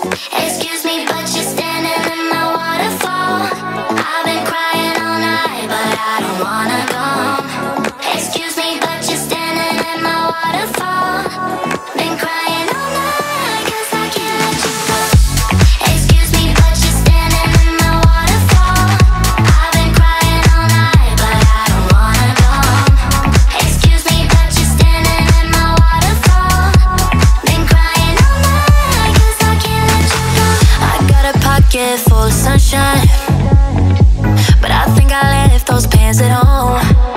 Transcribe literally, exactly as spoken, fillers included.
Excuse me, but you're standing in my waterfall. I've been crying all night, but I don't wanna go home. Excuse me, but you're standing in my waterfall. Been crying all night, cause I can't let you go. Excuse me, but you're standing in my waterfall. I've been crying all night, but I don't wanna go home. Excuse me, but you're standing in my waterfall. Been crying all night, cause I can't let you go. I got a pocket full of sunshine, but I think I left those pants at home.